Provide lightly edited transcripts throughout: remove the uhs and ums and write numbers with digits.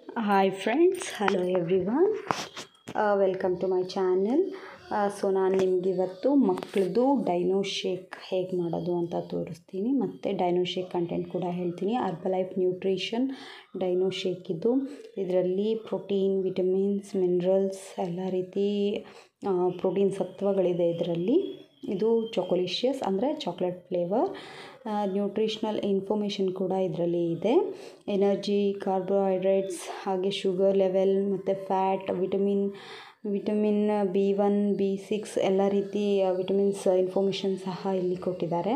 Hi friends, hello everyone, welcome to my channel. So ನಾನು ನಿಮ್ಗೆ ಇವತ್ತು ಮಕ್ಕಳದು ಡೈನೋ ಶೇಕ್ ಹೇಗೆ ಮಾಡೋದು ಅಂತ ತೋರಿಸ್ತೀನಿ, ಮತ್ತು ಡೈನೋ ಶೇಕ್ ಕಂಟೆಂಟ್ ಕೂಡ ಹೇಳ್ತೀನಿ. ಹರ್ಬಲೈಫ್ ನ್ಯೂಟ್ರಿಷನ್ ಡೈನೋ ಶೇಕ್ ಇದು. ಇದರಲ್ಲಿ ಪ್ರೋಟೀನ್, ವಿಟಮಿನ್ಸ್, ಮಿನರಲ್ಸ್ ಎಲ್ಲ ರೀತಿ ಪ್ರೋಟೀನ್ ಸತ್ವಗಳಿದೆ ಇದರಲ್ಲಿ. ಇದು ಚೊಕೊಲಿಷಿಯಸ್ ಅಂದರೆ ಚಾಕ್ಲೇಟ್ ಫ್ಲೇವರ್. ನ್ಯೂಟ್ರಿಷನಲ್ ಇನ್ಫಾರ್ಮೇಷನ್ ಕೂಡ ಇದರಲ್ಲಿ ಇದೆ. ಎನರ್ಜಿ, ಕಾರ್ಬೋಹೈಡ್ರೇಟ್ಸ್, ಹಾಗೆ ಶುಗರ್ ಲೆವೆಲ್ ಮತ್ತು ಫ್ಯಾಟ್, ವಿಟಮಿನ್ B1, B6 ಎಲ್ಲ ರೀತಿ ವಿಟಮಿನ್ಸ್ ಇನ್ಫಾರ್ಮೇಷನ್ ಸಹ ಇಲ್ಲಿ ಕೊಟ್ಟಿದ್ದಾರೆ.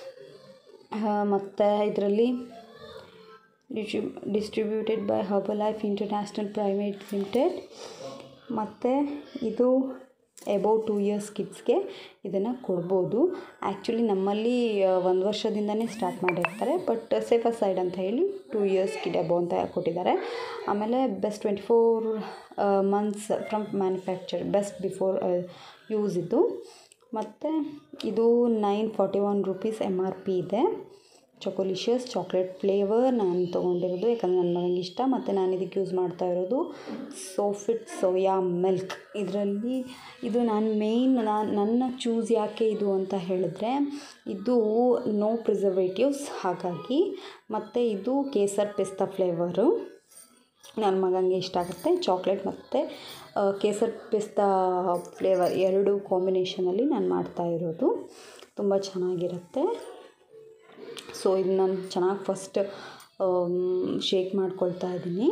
ಮತ್ತು ಇದರಲ್ಲಿ distributed by Herbalife International private limited. ಮತ್ತು ಇದು ಅಬೌವ್ 2 years ಕಿಡ್ಸ್ಗೆ ಇದನ್ನು ಕೊಡ್ಬೋದು. ಆ್ಯಕ್ಚುಲಿ ನಮ್ಮಲ್ಲಿ 1 ವರ್ಷದಿಂದನೇ ಸ್ಟಾರ್ಟ್ ಮಾಡಿರ್ತಾರೆ, ಬಟ್ ಸೇಫರ್ ಸೈಡ್ ಅಂತ ಹೇಳಿ 2 years ಕಿಡ್ ಅಬೌವ್ ಅಂತ ಕೊಟ್ಟಿದ್ದಾರೆ. ಆಮೇಲೆ best 24 months from manufacture, best before use ಇದು. ಮತ್ತು ಇದು 941 rupees MRP ಇದೆ. ಚೊಕೊಲಿಷಿಯಸ್ ಚಾಕ್ಲೇಟ್ ಫ್ಲೇವರ್ ನಾನು ತೊಗೊಂಡಿರೋದು, ಯಾಕಂದರೆ ನನ್ನ ಮಗನಿಗೆ ಇಷ್ಟ. ಮತ್ತು ನಾನು ಇದಕ್ಕೆ ಯೂಸ್ ಮಾಡ್ತಾ ಇರೋದು ಸೋಫಿಟ್ ಸೋಯಾ ಮಿಲ್ಕ್. ಇದರಲ್ಲಿ ಇದು ನನ್ನ ಚೂಸ್ ಯಾಕೆ ಇದು ಅಂತ ಹೇಳಿದ್ರೆ, ಇದು ನೋ ಪ್ರಿಸರ್ವೇಟಿವ್ಸ್ ಹಾಗಾಗಿ. ಮತ್ತು ಇದು ಕೇಸರ್ ಪಿಸ್ತಾ ಫ್ಲೇವರು ನನ್ನ ಮಗನಿಗೆ ಇಷ್ಟ ಆಗುತ್ತೆ. ಚಾಕ್ಲೇಟ್ ಮತ್ತು ಕೇಸರ್ ಪಿಸ್ತಾ ಫ್ಲೇವರ್ ಎರಡು ಕಾಂಬಿನೇಷನಲ್ಲಿ ನಾನು ಮಾಡ್ತಾ ಇರೋದು. ತುಂಬ ಚೆನ್ನಾಗಿರುತ್ತೆ. ಸೊ ಇದು ನಾನು ಚೆನ್ನಾಗಿ ಫಸ್ಟ್ ಶೇಕ್ ಮಾಡ್ಕೊಳ್ತಾ ಇದ್ದೀನಿ.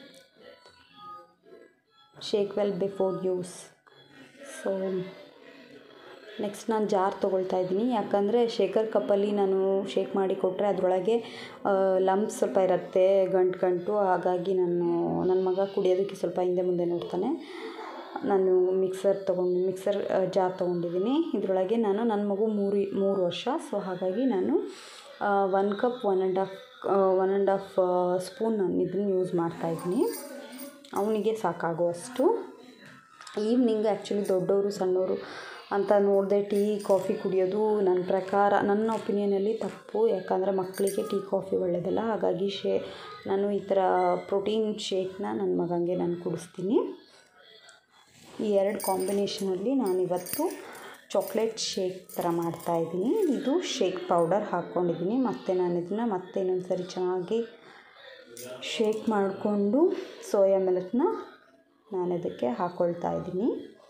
Shake well before use. So next ನಾನು ಜಾರ್ ತೊಗೊಳ್ತಾ ಇದ್ದೀನಿ, ಯಾಕಂದರೆ ಶೇಕರ್ ಕಪ್ಪಲ್ಲಿ ನಾನು ಶೇಕ್ ಮಾಡಿ ಕೊಟ್ಟರೆ ಅದರೊಳಗೆ ಲಂಪ್ಸ್ ಸ್ವಲ್ಪ ಇರುತ್ತೆ, ಗಂಟು. ಹಾಗಾಗಿ ನನ್ನ ಮಗ ಕುಡಿಯೋದಕ್ಕೆ ಸ್ವಲ್ಪ ಹಿಂದೆ ಮುಂದೆ ನೋಡ್ತಾನೆ. ನಾನು ಮಿಕ್ಸರ್ ಜಾರ್ ತೊಗೊಂಡಿದ್ದೀನಿ. ಇದರೊಳಗೆ ನನ್ನ ಮಗು 3 ವರ್ಷ. ಸೊ ಹಾಗಾಗಿ ನಾನು 1 cup 1.5 ಸ್ಪೂನ್ ನಾನು ಇದನ್ನು ಯೂಸ್ ಮಾಡ್ತಾಯಿದ್ದೀನಿ. ಅವನಿಗೆ ಸಾಕಾಗುವಷ್ಟು. ಈವ್ನಿಂಗ್ ಆ್ಯಕ್ಚುಲಿ ದೊಡ್ಡವರು ಸಣ್ಣವರು ಅಂತ ನೋಡದೆ ಟೀ ಕಾಫಿ ಕುಡಿಯೋದು ನನ್ನ ಒಪಿನಿಯನಲ್ಲಿ ತಪ್ಪು. ಯಾಕಂದರೆ ಮಕ್ಕಳಿಗೆ ಟೀ ಕಾಫಿ ಒಳ್ಳೆಯದಲ್ಲ. ಹಾಗಾಗಿ ನಾನು ಈ ಥರ ಪ್ರೋಟೀನ್ ಶೇಕ್ನ ನನ್ನ ಮಗನಿಗೆ ನಾನು ಕುಡಿಸ್ತೀನಿ. ಈ 2 ಕಾಂಬಿನೇಷನಲ್ಲಿ ನಾನಿವತ್ತು ಚಾಕ್ಲೇಟ್ ಶೇಕ್ ಥರ ಮಾಡ್ತಾಯಿದ್ದೀನಿ. ಇದು ಶೇಕ್ ಪೌಡರ್ ಹಾಕ್ಕೊಂಡಿದ್ದೀನಿ. ಮತ್ತು ನಾನು ಇದನ್ನು ಮತ್ತೆ ಇನ್ನೊಂದು ಸರಿ ಚೆನ್ನಾಗಿ ಶೇಕ್ ಮಾಡಿಕೊಂಡು ಸೋಯಾ ಮಿಲ್ಕ್ನ ನಾನು ಇದಕ್ಕೆ ಹಾಕ್ಕೊಳ್ತಾ ಇದ್ದೀನಿ.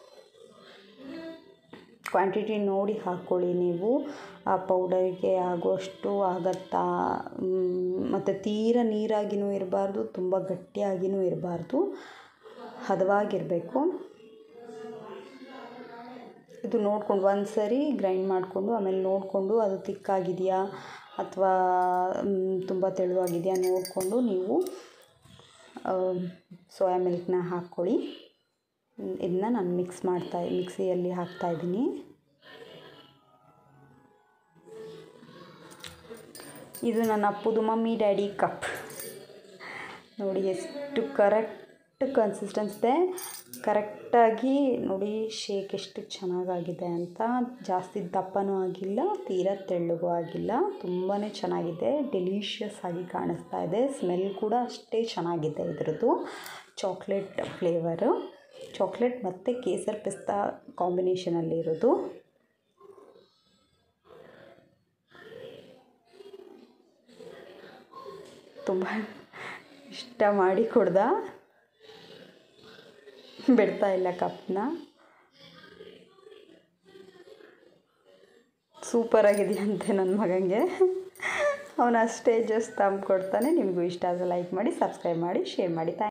ಕ್ವಾಂಟಿಟಿ ನೋಡಿ ಹಾಕ್ಕೊಳ್ಳಿ ನೀವು. ಆ ಪೌಡರಿಗೆ ಆಗುವಷ್ಟು ಆಗುತ್ತಾ. ಮತ್ತು ತೀರಾ ನೀರಾಗಿಯೂ ಇರಬಾರ್ದು, ತುಂಬ ಗಟ್ಟಿಯಾಗಿಯೂ ಇರಬಾರ್ದು, ಹದವಾಗಿರಬೇಕು. ಇದು ನೋಡಿಕೊಂಡು ಒಂದು ಸರಿ ಗ್ರೈಂಡ್ ಮಾಡಿಕೊಂಡು ಆಮೇಲೆ ನೋಡಿಕೊಂಡು ಅದು ತಿಕ್ಕಾಗಿದೆಯಾ ಅಥವಾ ತುಂಬ ತೆಳುವಾಗಿದೆಯಾ ನೋಡಿಕೊಂಡು ನೀವು ಸೋಯಾ ಮಿಲ್ಕ್ನ ಹಾಕ್ಕೊಳ್ಳಿ. ಇದನ್ನ ನಾನು ಮಿಕ್ಸಿಯಲ್ಲಿ ಹಾಕ್ತಾಯಿದ್ದೀನಿ. ಇದು ನನ್ನ ಅಪ್ಪುದು ಮಮ್ಮಿ ಡ್ಯಾಡಿ ಕಪ್. ನೋಡಿ ಎಷ್ಟು ಕರೆಕ್ಟ್ ಕನ್ಸಿಸ್ಟೆನ್ಸ್ ಇದೆ. ಕರೆಕ್ಟಾಗಿ ನೋಡಿ ಶೇಕ್ ಎಷ್ಟು ಚೆನ್ನಾಗಾಗಿದೆ ಅಂತ. ಜಾಸ್ತಿ ದಪ್ಪನೂ ಆಗಿಲ್ಲ, ತೀರಾ ತೆಳ್ಳಗೂ ಆಗಿಲ್ಲ. ತುಂಬಾ ಚೆನ್ನಾಗಿದೆ. ಡೆಲಿಷಿಯಸ್ ಆಗಿ ಕಾಣಿಸ್ತಾ ಇದೆ. ಸ್ಮೆಲ್ ಕೂಡ ಅಷ್ಟೇ ಚೆನ್ನಾಗಿದೆ ಇದರದ್ದು. ಚಾಕ್ಲೇಟ್ ಫ್ಲೇವರು, ಚಾಕ್ಲೇಟ್ ಮತ್ತು ಕೇಸರ್ ಪಿಸ್ತಾ ಕಾಂಬಿನೇಷನಲ್ಲಿರೋದು. ತುಂಬ ಇಷ್ಟ ಮಾಡಿ ಕೊಡ್ದ, ಬಿಡ್ತಾ ಇಲ್ಲ ಕಪ್ನ. ಸೂಪರಾಗಿದೆಯಂತೆ ನನ್ನ ಮಗನಿಗೆ. ಅವನು ಅಷ್ಟೇ ಜಸ್ಟ್ ತಂದು ಕೊಡ್ತಾನೆ. ನಿಮಗೂ ಇಷ್ಟ ಆದರೆ ಲೈಕ್ ಮಾಡಿ, ಸಬ್ಸ್ಕ್ರೈಬ್ ಮಾಡಿ, ಶೇರ್ ಮಾಡಿ.